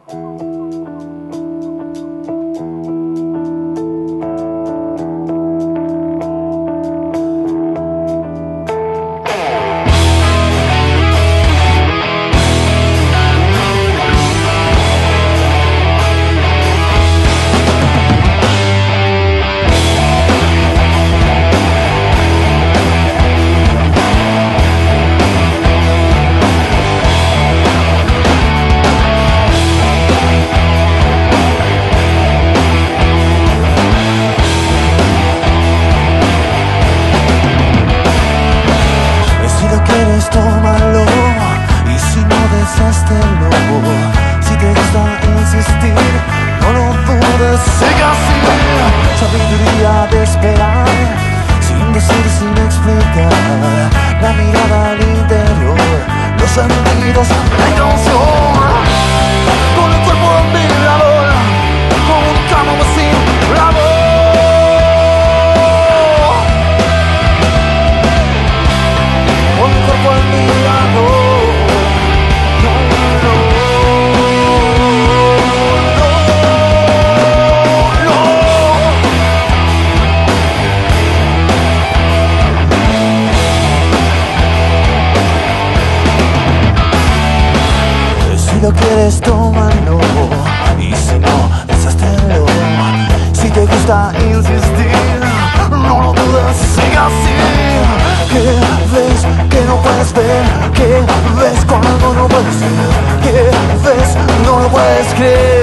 Tómalo, y si no deshazlo. Si te gusta insistir, no lo dudes, sigue así. Sabiduría de esperar, sin decir, sin explicar. La mirada al interior, los sentidos, la intención. Con el cuerpo admirador, con un cámara sin la voz. Con el cuerpo admirador. Si lo quieres, tómalo, y si no, deshazlo. Si te gusta insistir, no lo dudes, sigue así. ¿Qué ves que no puedes ver? ¿Qué ves cuando no puedes ver? ¿Qué ves? No lo puedes creer.